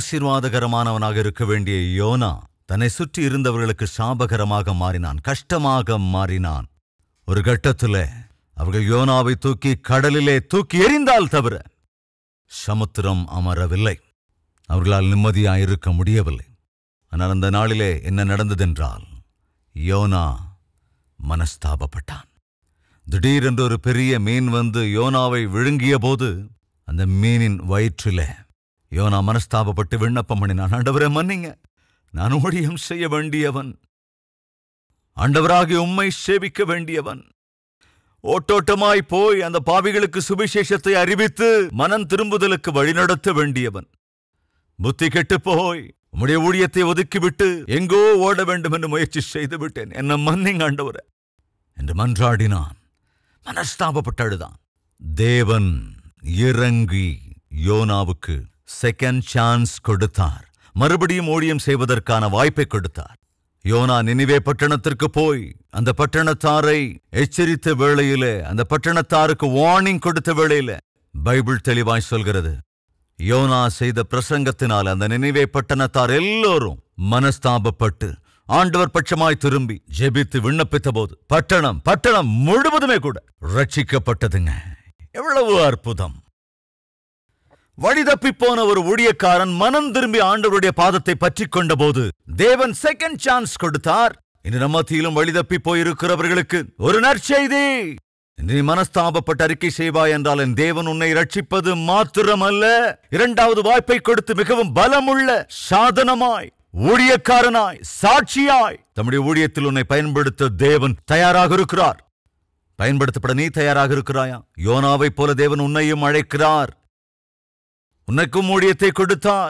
ஆசீர்வாதகரமானவனாக இருக்க வேண்டிய யோனா தன்னை சுற்றி இருந்தவர்களுக்கு சாபகரமாக மாறினான், கஷ்டமாக மாறினான். ஒரு கட்டத்தில் அவர்கள் யோனாவை தூக்கி கடலிலே தூக்கி எறிந்தால் தவிர சமுத்திரம் அமரவில்லை. அவர்களால் நிம்மதியாயிருக்க முடியவில்லை. ஆனால் அந்த நாளிலே என்ன நடந்ததென்றால், யோனா மனஸ்தாபப்பட்டான். திடீரென்று ஒரு பெரிய மீன் வந்து யோனாவை விழுங்கிய போது அந்த மீனின் வயிற்றிலே யோனா மனஸ்தாபப்பட்டு விண்ணப்பம் பண்ணினான். ஆண்டவரே மன்னிங்க, நான் ஊழியம் செய்ய வேண்டியவன், ஆண்டவராகிய உம்மை சேவிக்க வேண்டியவன், ஓட்டோட்டமாய் போய் அந்த பாவிகளுக்கு சுவிசேஷத்தை அறிவித்து மனம் திரும்புதலுக்கு வழிநடத்த வேண்டியவன். புத்தி கெட்டு போய் உம்முடைய ஊழியத்தை ஒதுக்கிவிட்டு எங்கோ ஓட வேண்டும் என்று முயற்சி செய்து விட்டேன், என்ன மன்னிங்க ஆண்டவரே என்று மன்றாடினான். மனஸ்தாபப்பட்டு அழுதான். தேவன் இறங்கி யோனாவுக்கு செகண்ட் சான்ஸ் கொடுத்தார். மறுபடியும் ஊழியம் செய்வதற்கான வாய்ப்பை கொடுத்தார். யோனா நினிவே பட்டணத்திற்கு போய் அந்த பட்டணத்தாரை எச்சரித்த வேளையிலே, அந்த பட்டணத்தாருக்கு வார்னிங் கொடுத்த வேளையிலே பைபிள் தெளிவாய் சொல்கிறது, யோனா செய்த பிரசங்கத்தினால் அந்த நினிவே பட்டணத்தார் எல்லோரும் மனஸ்தாபப்பட்டு ஆண்டவர் பட்சமாய் திரும்பி ஜெபித்து விண்ணப்பித்த போது பட்டணம் முழுவதுமே கூட ரட்சிக்கப்பட்டதுங்க. எவ்வளவு அற்புதம்! வழிதப்பி போன ஒரு ஊழியக்காரன் மனம் திரும்பி ஆண்டவருடைய பாதத்தை பற்றி கொண்ட போது தேவன் செகண்ட் சான்ஸ் கொடுத்தார். இன்று நம்ம மத்தியிலும் வழிதப்பி போயிருக்கிறவர்களுக்கு ஒரு நற்செய்தி. நீ மனஸ்தாபப்பட்டு அறிக்கை செய்வாய் என்றால் என் தேவன் உன்னை ரட்சிப்பது மாத்திரமல்ல, இரண்டாவது வாய்ப்பை கொடுத்து மிகவும் பலமுள்ள சாதனமாய், ஊழியக்காரனாய், சாட்சியாய் தம்முடைய ஊழியத்தில் உன்னை பயன்படுத்த தேவன் தயாராக இருக்கிறார். பயன்படுத்தப்பட நீ தயாராக இருக்கிறாயா? யோனாவை போல தேவன் உன்னையும் அழைக்கிறார். உனக்கும் ஊழியத்தை கொடுத்தார்,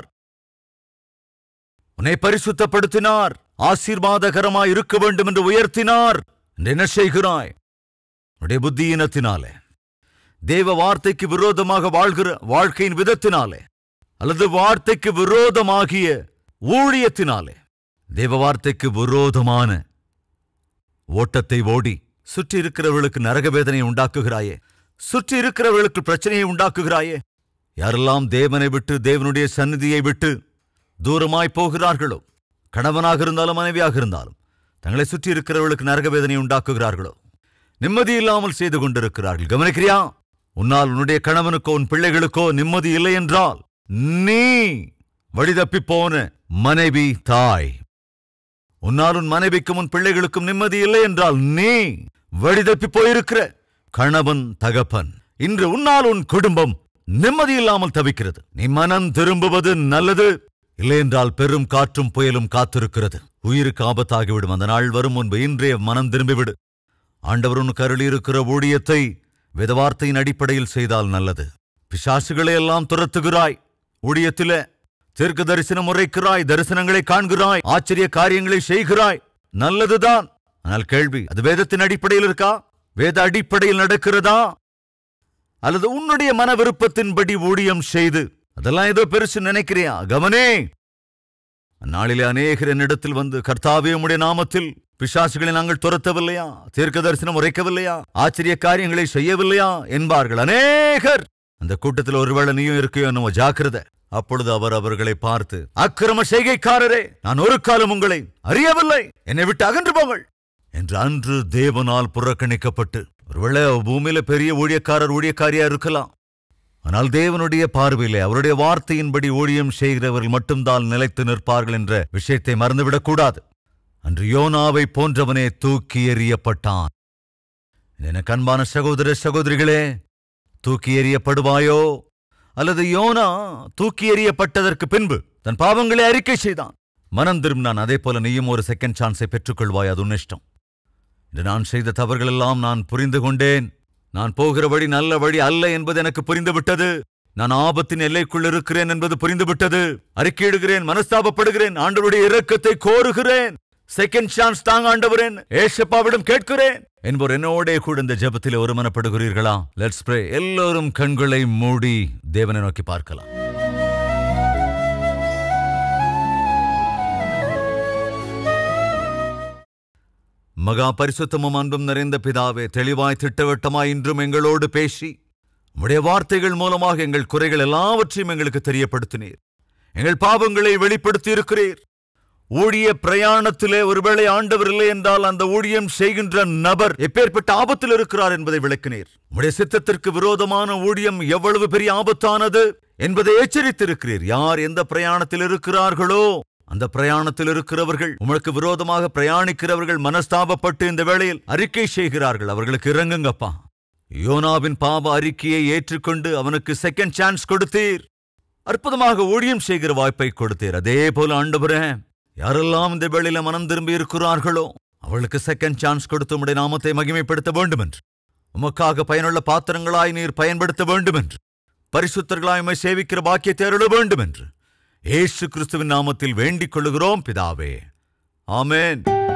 உன்னை பரிசுத்தப்படுத்தினார், ஆசீர்வாதகரமாய் இருக்க வேண்டும் என்று உயர்த்தினார். என்ன செய்கிறாய்? உன்னுடைய புத்தியினத்தினாலே, தேவ வார்த்தைக்கு விரோதமாக வாழ்கிற வாழ்க்கையின் விதத்தினாலே, அல்லது வார்த்தைக்கு விரோதமாகிய ஊழியத்தினாலே, தேவ வார்த்தைக்கு விரோதமான ஓட்டத்தை ஓடி சுற்றி இருக்கிறவர்களுக்கு நரக வேதனையை உண்டாக்குகிறாயே, சுற்றி இருக்கிறவர்களுக்கு பிரச்சனையை உண்டாக்குகிறாயே. யாரெல்லாம் தேவனை விட்டு, தேவனுடைய சந்நிதியை விட்டு தூரமாய் போகிறார்களோ, கணவனாக இருந்தாலும் மனைவியாக இருந்தாலும் தங்களை சுற்றி இருக்கிறவர்களுக்கு நரக வேதனை உண்டாக்குகிறார்களோ, நிம்மதி இல்லாமல் செய்து கொண்டிருக்கிறார்கள். கவனிக்கிறியா? உன்னால் உன்னுடைய கணவனுக்கோ உன் பிள்ளைகளுக்கோ நிம்மதி இல்லை என்றால் நீ வழிதப்பி போன மனைவி, தாய். உன்னால் உன் மனைவிக்கும் உன் பிள்ளைகளுக்கும் நிம்மதி இல்லை என்றால் நீ வழிதப்பி போயிருக்கிற கணவன், தகப்பன். இன்று உன்னால் உன் குடும்பம் நிம்மதி இல்லாமல் தவிக்கிறது. நீ மனம் திரும்புவது நல்லது. இல்லை என்றால் பெரும் காற்றும் புயலும் காத்திருக்கிறது. உயிருக்கு ஆபத்தாகிவிடும். அந்த நாள் வரும் முன்பு இன்றைய மனம் திரும்பிவிடு. ஆண்டவர் உனக்கு அருளியிருக்கிற ஊழியத்தை வேதவார்த்தையின் அடிப்படையில் செய்தால் நல்லது. பிசாசுகளை எல்லாம் துரத்துகிறாய், ஊழியத்திலே தீர்க்க தரிசனம் உரைக்கிறாய், தரிசனங்களை காண்கிறாய், ஆச்சரிய காரியங்களை செய்கிறாய், நல்லதுதான். ஆனால் கேள்வி, அது வேதத்தின் அடிப்படையில் இருக்கா? வேத அடிப்படையில் நடக்கிறதா? அல்லது உன்னுடைய மன விருப்பத்தின்படி ஊழியம் செய்து அதெல்லாம் ஏதோ பெருசு நினைக்கிறியா? கவனே, அந்நாளிலே அநேகர் என்னிடத்தில் வந்து, கர்த்தாவே உம்முடைய நாமத்தில் பிசாசுகளை நாங்கள் துரத்தவில்லையா, தீர்க்க தரிசனம் உரைக்கவில்லையா, ஆச்சரிய காரியங்களை செய்யவில்லையா என்பார்கள் அநேகர். அந்த கூட்டத்தில் ஒருவேளை நீயும் இருக்கையோ என்னவோ, ஜாக்கிரதை. அப்பொழுது அவர் அவர்களை பார்த்து, அக்கிரம செய்கைக்காரரே, நான் ஒரு காலம் உங்களை அறியவில்லை, என்னை விட்டு அகன்று போங்கள் என்று அன்று தேவனால் புறக்கணிக்கப்பட்டு, ஒருவேளை பூமியில பெரிய ஊழியக்காரர், ஊழியக்காரியா இருக்கலாம். ஆனால் தேவனுடைய பார்வையிலே அவருடைய வார்த்தையின்படி ஊழியம் செய்கிறவர்கள் மட்டும்தான் நிலைத்து நிற்பார்கள் என்ற விஷயத்தை மறந்துவிடக்கூடாது. அன்று யோனாவை போன்றவனே தூக்கி எறியப்பட்டான். எனக்கு அன்பான சகோதர சகோதரிகளே, தூக்கி எறியப்படுவாயோ? அல்லது யோனா தூக்கி எறியப்பட்டதற்கு பின்பு தன் பாவங்களை அறிக்கை செய்தான், மனம் திரும்பினான். அதே போல நீயும் ஒரு செகண்ட் சான்ஸை பெற்றுக்கொள்வாய். அது உன் இஷ்டம். இன்று நான் செய்த தவறுகள் எல்லாம் நான் புரிந்து கொண்டேன். நான் போகிற வழி நல்ல வழி அல்ல என்பது எனக்கு புரிந்துவிட்டது. நான் ஆபத்தின் எல்லைக்குள் இருக்கிறேன் என்பது புரிந்துவிட்டது. அறிக்கையிடுகிறேன், மனஸ்தாபப்படுகிறேன், ஆண்டவருடைய இரக்கத்தை கோருகிறேன். செகண்ட் சான்ஸ் தாங்க ஆண்டவரேன், ஏசப்பாவிடம் கேட்கிறேன் என்பவர் என்னோட கூட இந்த ஜெபத்தில் ஒருமனப்படுகிறீர்களா? Let's pray. எல்லோரும் கண்களை மூடி தேவனை நோக்கி பார்க்கலாம். மகா பரிசுத்தமும் அன்பும் நிறைந்த பிதாவே, தெளிவாய் திட்டவட்டமாய் இன்றும் எங்களோடு பேசி உம்முடைய வார்த்தைகள் மூலமாக எங்கள் குறைகள் எல்லாவற்றையும் எங்களுக்கு தெரியப்படுத்தினீர். எங்கள் பாவங்களை வெளிப்படுத்தி இருக்கிறீர். ஊழிய பிரயாணத்திலே ஒருவேளை ஆண்டவர் இல்லை என்றால் அந்த ஊழியம் செய்கின்ற நபர் எப்பேற்பட்ட ஆபத்தில் இருக்கிறார் என்பதை விளக்கினீர். உம்முடைய சித்தத்திற்கு விரோதமான ஊழியம் எவ்வளவு பெரிய ஆபத்தானது என்பதை எச்சரித்திருக்கிறீர். யார் எந்த பிரயாணத்தில் இருக்கிறார்களோ அந்த பிரயாணத்தில் இருக்கிறவர்கள், உமக்கு விரோதமாக பிரயாணிக்கிறவர்கள் மனஸ்தாபப்பட்டு இந்த வேளையில் அறிக்கை செய்கிறார்கள். அவர்களுக்கு இறங்குங்கப்பா. யோனாவின் பாவ அறிக்கையை ஏற்றுக்கொண்டு அவனுக்கு செகண்ட் சான்ஸ் கொடுத்தீர். அற்புதமாக ஊழியம் செய்கிற வாய்ப்பை கொடுத்தீர். அதே போல ஆண்டவரே, யாரெல்லாம் இந்த வேளையில மனம் திரும்பி இருக்கிறார்களோ அவளுக்கு செகண்ட் சான்ஸ் கொடுத்து உம்முடைய நாமத்தை மகிமைப்படுத்த வேண்டும் என்று, உமக்காக பயனுள்ள பாத்திரங்களாய் நீர் பயன்படுத்த வேண்டும் என்று, பரிசுத்தர்களாய் உம்மை சேவிக்கிற பாக்கியத்தை அருள வேண்டும் என்று இயேசு கிறிஸ்துவின் நாமத்தில் வேண்டிக் கொள்ளுகிறோம் பிதாவே. ஆமென்.